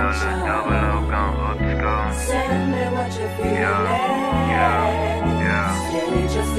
double O gon' up the skull. Send me what you're feeling. Yeah. Change your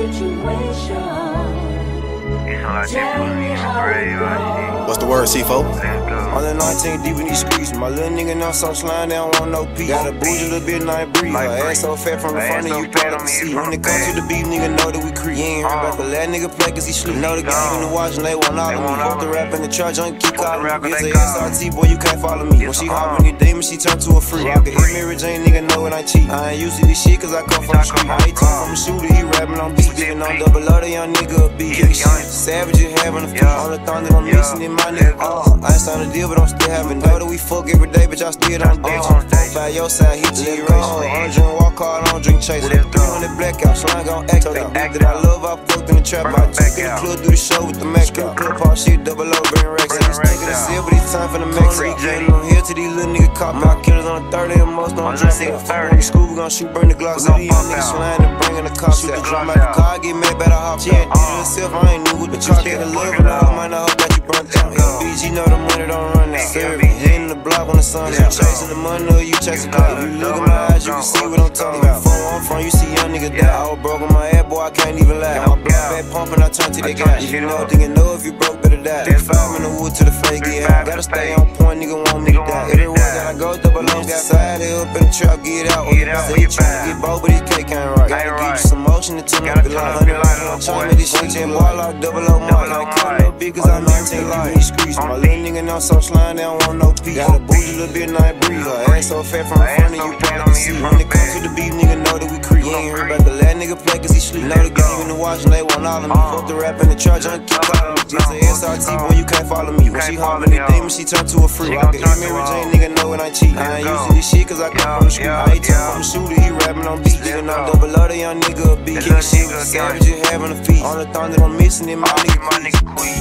situation. It's like they put me in the grave, I see. What's the word, C4? Let's go. On the 19 deep in these streets, my little nigga now some slime, they don't want no peace. Got a bougie little bit, night breeze. Her ass so fat from the front of you probably see. When it comes to the beef, nigga know that we creep. You ain't heard about the last nigga play cause he sleep. Know the game in the watch and they want all of me. Fuck the rap in the church, don't keep calling me. It's a SRT, boy, you can't follow me. When she hop in your demon, she turn to a freak. I can hit Mary Jane, nigga know when I cheat. I ain't used to this shit cause I come from the street. I ain't from the shooter, he rapping on beat. Digging on double O, the young nigga a beat. Savage, you having a feat. All the thong that I'm missing in my nigga. I ain't signed a deal, but I'm still having. Know that we fuck every day, but y'all still don't dance. I'm fucked by your side, hit you race. I don't drink walk hard, I don't drink chase. 300 blackout, slang gon' act out. Dick that I love, I fucked in the trap. I took in the club, do the show with the Mac out. Club pop shit, double O, bring racks. And this nigga the seal, but it's time for the Max. I'm here to these little nigga cop out. Killers on the 30 and most don't drink. When we school, we gon' shoot, burn the Glocks. So these young niggas slime and bringing the cops out. Drum out the car, get mad, better hop. She ain't did it herself, I ain't new with the car. Get a love, and I might not hope that you burnt out. LBG know the money don't run out. Hitting the block when the sun out. Chasing the money or you chasing clout. If you look in my eyes, you can see what I'm talking about. Phone I'm from, you see young nigga die. I was broke on my head, boy, I can't even lie. My blood back pumping, I turn to the guy. If you know, then you know if you broke, better die. 5 in the wood till the fake get out. Gotta stay on point, nigga want me to die. Everywhere that I go, double O got side up in the trap, get out. Say you tryna get both, but his cake ain't right. Gotta give you some motion to turn up the line. 100 trying to this shit, and boy, like double O mark. Like cut up big, cause I 19 life in these streets. My little nigga now so slime, they don't want no peace. Got a bougie little bit, night breeze. Her ass so fat from the front of you probably see. When it comes to the beef, nigga know that we creep. You ain't heard about the last nigga play cause he sleep. Know the game in the watch and they want all of me. Fuck the rap in the church, don't keep calling me. It's a SRT, boy, you can't follow me. When she hop in the demon, she turn to a freak. I can hit Mary Jane, nigga know when I cheat. I ain't used to this shit cause I come from the street. I ain't from the shooter, he rapping on beat. Digging on double O, the young nigga a beat. Kicking shit with the savage, you having a feast. All the thong that I'm missing in my nigga Queen.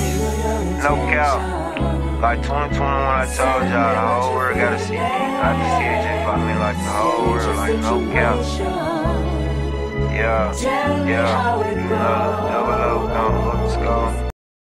No cap. Like 2021, I told y'all the whole world gotta see me. I just see it just fuck me like the whole world, like no cap. Yeah. You know, double O gon' up the skull.